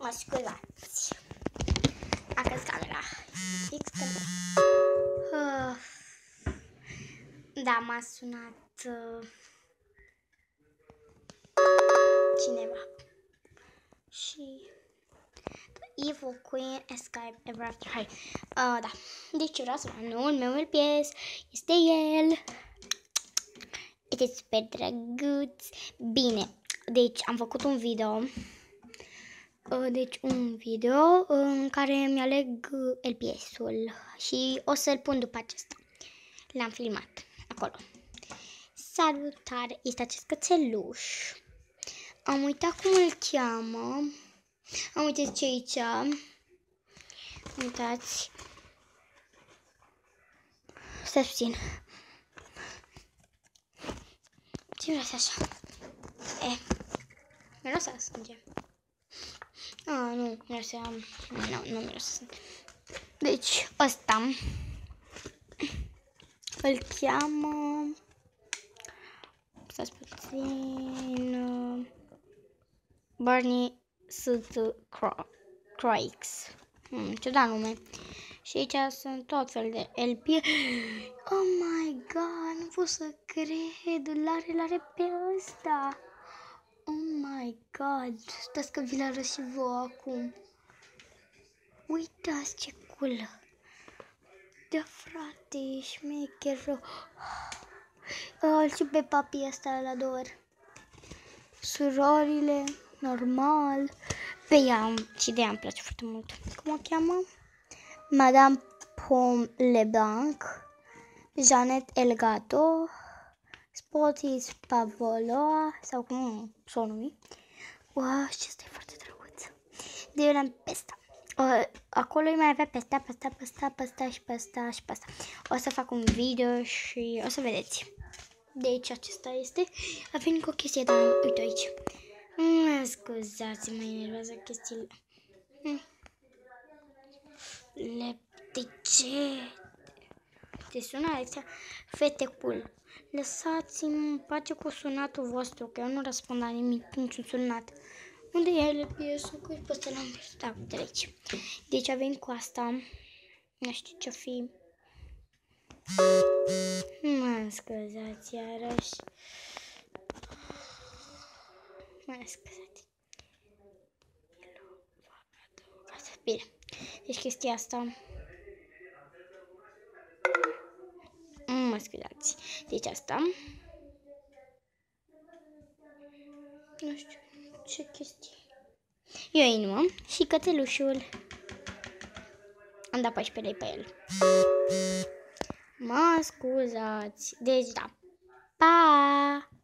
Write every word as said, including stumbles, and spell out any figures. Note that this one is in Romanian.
Mă scuzați. A căzut camera. Fix când... Uh, da, m-a sunat uh, cineva. Și... Evil Queen Escape Ever After. Hai. Uh, da. Deci vreau să vă noul meu L P S. Este el. Este super drăguț. Bine. Deci am făcut un video. Uh, deci un video în care mi-aleg L P S-ul. Și o să-l pun după acesta. L-am filmat acolo. Salutare. Este acest cățeluș. Am uitat cum îl cheamă. Am uitat ce aici. Uitați. Stai puțin. Ce miroase așa? E. Miroase sânge. A, nu. Miroase am... Nu, nu miroase sânge. Deci, ăsta. Îl cheamă... Stați puțin... Barney Sunt Croix. Hmm, ciudat nume. Și aici sunt tot fel de L P. Oh my god, nu pot să cred. L-are, l-are pe ăsta. Oh my god. Stați că vi-l arăt și vouă acum. Uitați ce cool. Da, frate, șmecher rău. Îl știu pe papii ăsta la două. Surorile, normal. Pe ea și de ea îmi place foarte mult. Cum o cheamă? Madame Pomme Leblanc, Jeannette Elgato, Spotis Pavoloa, sau cum s-o numi. Wow, și ăsta e foarte drăguț. De eu l-am pe ăsta. Acolo îi mai avea pe ăsta, pe ăsta, pe ăsta, pe ăsta și pe ăsta și pe ăsta. O să fac un video și o să vedeți. Deci acesta este. A venit cu o chestie, dar uite aici. Mă scuzați, mă enervează chestiile. Le... De ce? Te sună Alexia? Fete cool. Lăsați-mi în pace cu sunatul vostru, că eu nu răspund la nimic, niciun sunat. Unde e L P S-ul? Că pe ăsta l-am văzut. Da, uite aici. Deci a venit cu asta. Nu știu ce-o fi. Mă scuzați iarăși. Mă scuzați. Bine. Deci chestia asta. Mă scuzați. Deci asta. Nu știu ce chestie. E o inimă și cățelușul. Am dat paisprezece lei pe el. Mă scuzați. Deci da. Pa!